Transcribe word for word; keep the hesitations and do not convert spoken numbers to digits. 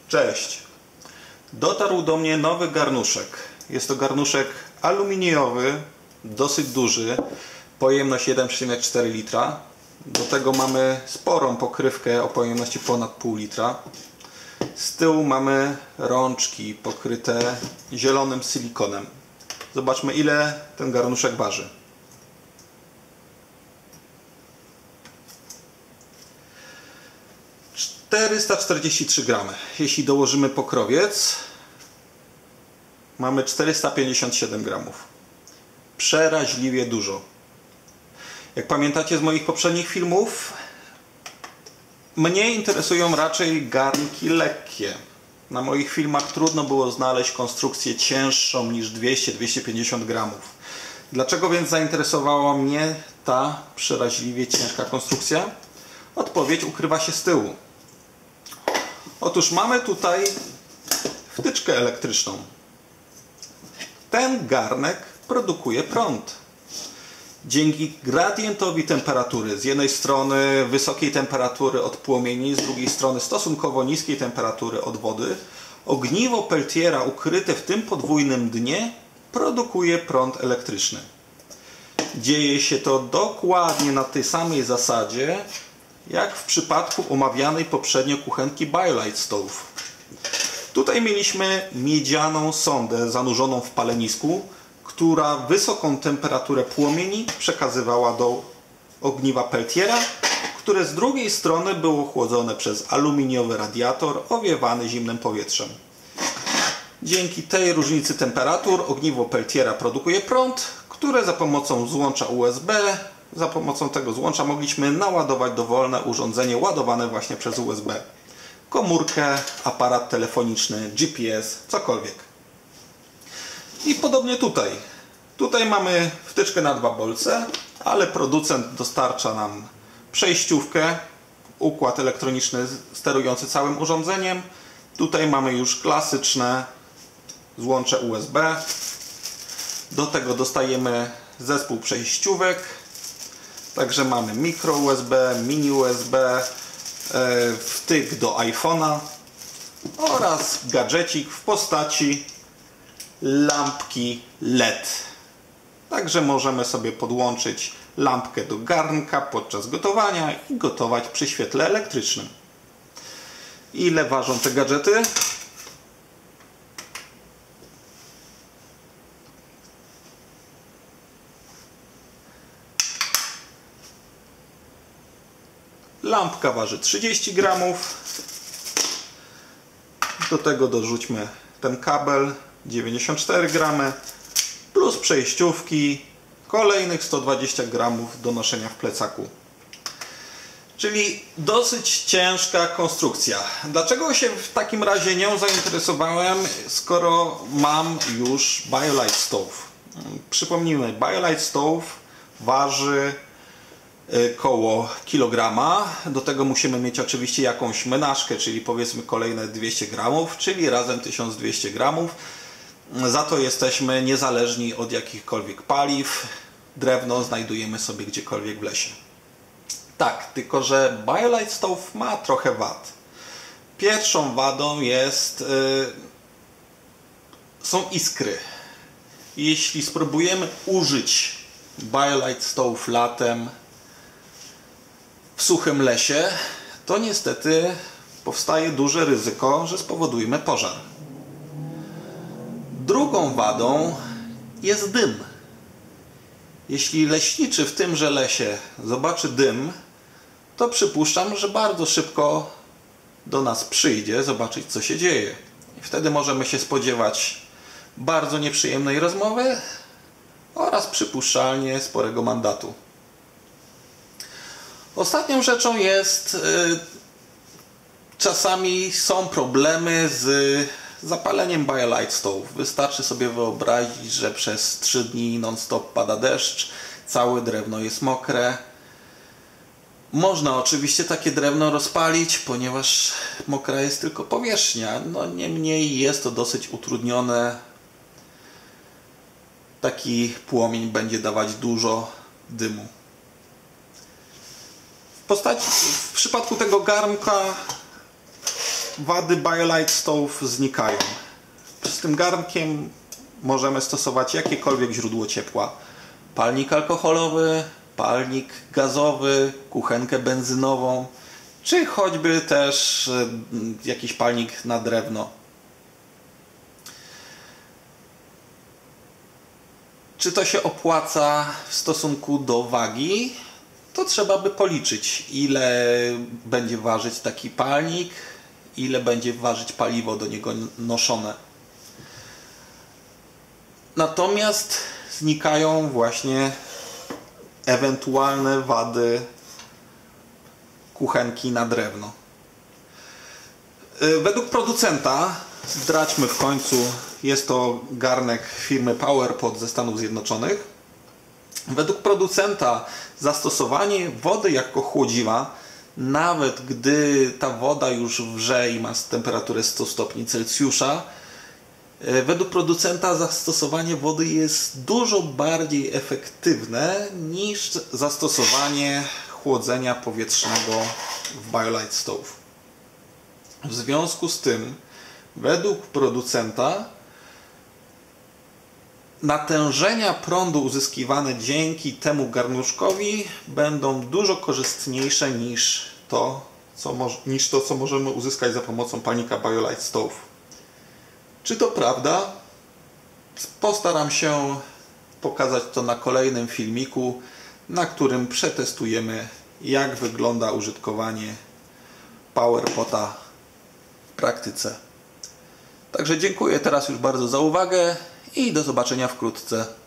Cześć! Dotarł do mnie nowy garnuszek. Jest to garnuszek aluminiowy, dosyć duży, pojemność jeden przecinek cztery litra. Do tego mamy sporą pokrywkę o pojemności ponad pół litra. Z tyłu mamy rączki pokryte zielonym silikonem. Zobaczmy, ile ten garnuszek waży. czterysta czterdzieści trzy gramy. Jeśli dołożymy pokrowiec, mamy czterysta pięćdziesiąt siedem gramów. Przeraźliwie dużo. Jak pamiętacie z moich poprzednich filmów, mnie interesują raczej garnki lekkie. Na moich filmach trudno było znaleźć konstrukcję cięższą niż dwieście do dwustu pięćdziesięciu gramów. Dlaczego więc zainteresowała mnie ta przeraźliwie ciężka konstrukcja? Odpowiedź ukrywa się z tyłu. Otóż mamy tutaj wtyczkę elektryczną. Ten garnek produkuje prąd. Dzięki gradientowi temperatury, z jednej strony wysokiej temperatury od płomieni, z drugiej strony stosunkowo niskiej temperatury od wody, ogniwo Peltiera ukryte w tym podwójnym dnie produkuje prąd elektryczny. Dzieje się to dokładnie na tej samej zasadzie, jak w przypadku omawianej poprzednio kuchenki BioLite Stove. Tutaj mieliśmy miedzianą sondę zanurzoną w palenisku, która wysoką temperaturę płomieni przekazywała do ogniwa Peltiera, które z drugiej strony było chłodzone przez aluminiowy radiator owiewany zimnym powietrzem. Dzięki tej różnicy temperatur ogniwo Peltiera produkuje prąd, który za pomocą złącza U S B, za pomocą tego złącza mogliśmy naładować dowolne urządzenie ładowane właśnie przez U S B. Komórkę, aparat telefoniczny, G P S, cokolwiek. I podobnie tutaj. Tutaj mamy wtyczkę na dwa bolce, ale producent dostarcza nam przejściówkę, układ elektroniczny sterujący całym urządzeniem. Tutaj mamy już klasyczne złącze U S B. Do tego dostajemy zespół przejściówek. Także mamy mikro U S B, mini U S B, wtyk do iPhone'a oraz gadżecik w postaci lampki L E D. Także możemy sobie podłączyć lampkę do garnka podczas gotowania i gotować przy świetle elektrycznym. Ile ważą te gadżety? Lampka waży trzydzieści gramów. Do tego dorzućmy ten kabel dziewięćdziesiąt cztery gramy plus przejściówki kolejnych sto dwadzieścia gramów do noszenia w plecaku. Czyli dosyć ciężka konstrukcja. Dlaczego się w takim razie nią zainteresowałem, skoro mam już BioLite Stove? Przypomnijmy, BioLite Stove waży koło kilograma. Do tego musimy mieć oczywiście jakąś menażkę, czyli powiedzmy kolejne dwieście gramów, czyli razem tysiąc dwieście gramów. Za to jesteśmy niezależni od jakichkolwiek paliw. Drewno znajdujemy sobie gdziekolwiek w lesie. Tak, tylko że BioLite Stove ma trochę wad. Pierwszą wadą jest yy, są iskry. Jeśli spróbujemy użyć BioLite Stove latem w suchym lesie, to niestety powstaje duże ryzyko, że spowodujemy pożar. Drugą wadą jest dym. Jeśli leśniczy w tymże lesie zobaczy dym, to przypuszczam, że bardzo szybko do nas przyjdzie zobaczyć, co się dzieje. I wtedy możemy się spodziewać bardzo nieprzyjemnej rozmowy oraz przypuszczalnie sporego mandatu. Ostatnią rzeczą jest, yy, czasami są problemy z zapaleniem BioLite Stove. Wystarczy sobie wyobrazić, że przez trzy dni non-stop pada deszcz, całe drewno jest mokre. Można oczywiście takie drewno rozpalić, ponieważ mokra jest tylko powierzchnia. No niemniej jest to dosyć utrudnione. Taki płomień będzie dawać dużo dymu. W, postaci, w przypadku tego garnka wady BioLite Stove znikają. Z tym garnkiem możemy stosować jakiekolwiek źródło ciepła. Palnik alkoholowy, palnik gazowy, kuchenkę benzynową, czy choćby też jakiś palnik na drewno. Czy to się opłaca w stosunku do wagi? To trzeba by policzyć, ile będzie ważyć taki palnik, ile będzie ważyć paliwo do niego noszone. Natomiast znikają właśnie ewentualne wady kuchenki na drewno. Według producenta, zdradźmy w końcu, jest to garnek firmy PowerPot ze Stanów Zjednoczonych. Według producenta zastosowanie wody jako chłodziwa, nawet gdy ta woda już wrze i ma temperaturę sto stopni Celsjusza, według producenta zastosowanie wody jest dużo bardziej efektywne niż zastosowanie chłodzenia powietrznego w BioLite Stove. W związku z tym, według producenta, natężenia prądu uzyskiwane dzięki temu garnuszkowi będą dużo korzystniejsze niż to, co, niż to, co możemy uzyskać za pomocą palnika BioLite Stove. Czy to prawda? Postaram się pokazać to na kolejnym filmiku, na którym przetestujemy, jak wygląda użytkowanie PowerPota w praktyce. Także dziękuję teraz już bardzo za uwagę i do zobaczenia wkrótce.